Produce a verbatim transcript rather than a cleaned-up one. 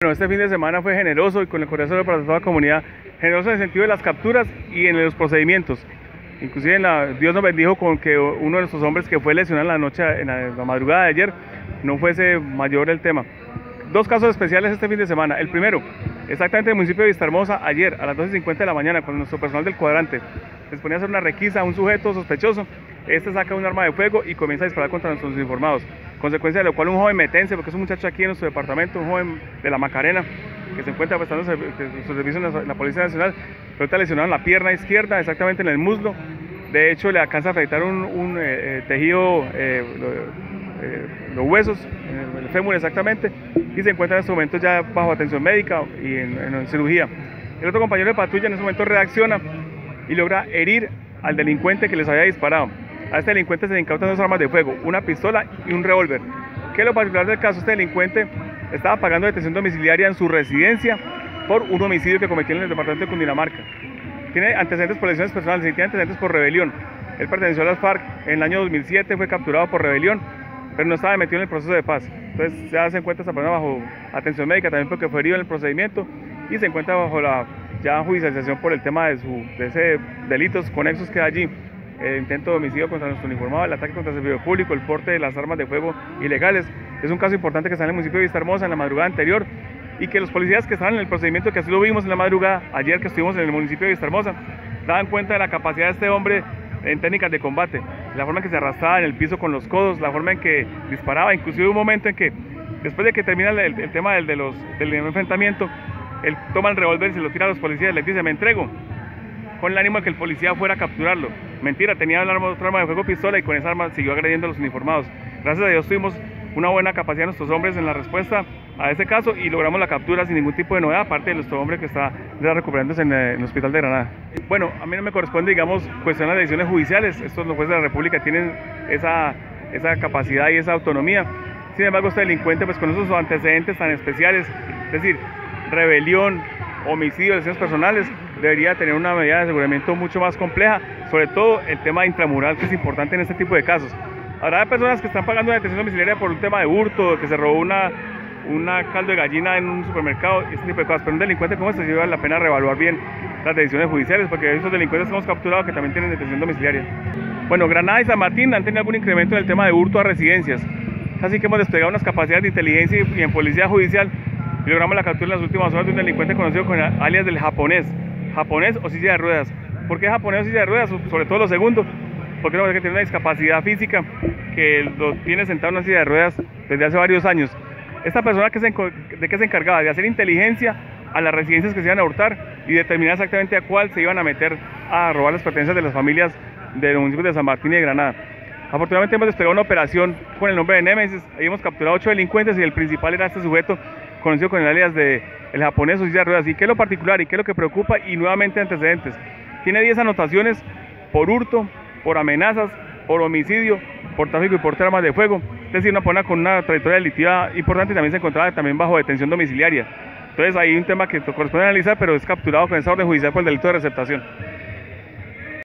Bueno, este fin de semana fue generoso y con el corazón para toda la comunidad, generoso en el sentido de las capturas y en los procedimientos. Inclusive en la, Dios nos bendijo con que uno de nuestros hombres que fue lesionado en la noche, en la, en la madrugada de ayer, no fuese mayor el tema. Dos casos especiales este fin de semana. El primero, exactamente en el municipio de Vistahermosa, ayer a las doce y cincuenta de la mañana, cuando nuestro personal del cuadrante les ponía a hacer una requisa a un sujeto sospechoso, este saca un arma de fuego y comienza a disparar contra nuestros uniformados. Consecuencia de lo cual un joven metense, porque es un muchacho aquí en nuestro departamento, un joven de la Macarena, que se encuentra prestando su servicio en la, en la Policía Nacional, pero está lesionado en la pierna izquierda, exactamente en el muslo. De hecho, le alcanza a afectar un, un eh, tejido, eh, lo, eh, los huesos, el fémur exactamente, y se encuentra en este momento ya bajo atención médica y en, en cirugía. El otro compañero de patrulla en ese momento reacciona y logra herir al delincuente que les había disparado. A este delincuente se le incautan dos armas de fuego, una pistola y un revólver. ¿Qué es lo particular del caso? Este delincuente estaba pagando detención domiciliaria en su residencia por un homicidio que cometió en el departamento de Cundinamarca. Tiene antecedentes por lesiones personales y tiene antecedentes por rebelión. Él perteneció a las FARC en el año dos mil siete, fue capturado por rebelión, pero no estaba metido en el proceso de paz. Entonces ya se encuentra esta persona bajo atención médica también porque fue herido en el procedimiento y se encuentra bajo la ya judicialización por el tema de, su, de ese delitos conexos que hay allí. El intento de homicidio contra nuestro uniformado, el ataque contra el servidor público, el porte de las armas de fuego ilegales. Es un caso importante que está en el municipio de Vistahermosa en la madrugada anterior y que los policías que estaban en el procedimiento, que así lo vimos en la madrugada, ayer que estuvimos en el municipio de Vistahermosa, daban cuenta de la capacidad de este hombre en técnicas de combate, la forma en que se arrastraba en el piso con los codos, la forma en que disparaba, inclusive un momento en que, después de que termina el, el tema del, de los, del enfrentamiento, él toma el revólver y se lo tira a los policías, les dice, me entrego, con el ánimo de que el policía fuera a capturarlo. Mentira, tenía el arma, otra arma de fuego, pistola, y con esa arma siguió agrediendo a los uniformados. Gracias a Dios tuvimos una buena capacidad de nuestros hombres en la respuesta a ese caso y logramos la captura sin ningún tipo de novedad, aparte de nuestro hombre que está ya recuperándose en el hospital de Granada. Bueno, a mí no me corresponde, digamos, cuestionar las decisiones judiciales. Estos los jueces de la República tienen esa, esa capacidad y esa autonomía. Sin embargo, este delincuente, pues con esos antecedentes tan especiales, es decir, rebelión, homicidio, lesiones personales, debería tener una medida de aseguramiento mucho más compleja, sobre todo el tema intramural, que es importante en este tipo de casos. Habrá personas que están pagando una detención domiciliaria por un tema de hurto, que se robó una, una caldo de gallina en un supermercado, ese tipo de cosas, pero un delincuente como este sí vale la pena reevaluar bien las decisiones judiciales, porque hay esos delincuentes que hemos capturado que también tienen detención domiciliaria. Bueno, Granada y San Martín han tenido algún incremento en el tema de hurto a residencias, así que hemos desplegado unas capacidades de inteligencia y en policía judicial y logramos la captura en las últimas horas de un delincuente conocido con el alias del japonés, japonés o silla de ruedas. ¿Por qué japonés o silla de ruedas? Sobre todo lo segundo, porque no, porque tiene una discapacidad física que lo tiene sentado en una silla de ruedas desde hace varios años. Esta persona que se, ¿de qué se encargaba? De hacer inteligencia a las residencias que se iban a hurtar y determinar exactamente a cuál se iban a meter a robar las pertenencias de las familias de los municipios de San Martín y de Granada. Afortunadamente hemos desplegado una operación con el nombre de Némesis, ahí hemos capturado ocho delincuentes y el principal era este sujeto conocido con el alias de el japonés o silla de ruedas. ¿Y qué es lo particular y qué es lo que preocupa? Y nuevamente antecedentes. Tiene diez anotaciones por hurto, por amenazas, por homicidio, por tráfico y por armas de fuego. Es decir, una persona con una trayectoria delictiva importante y también se encontraba también bajo detención domiciliaria. Entonces hay un tema que corresponde analizar, pero es capturado con esa orden judicial por el delito de receptación.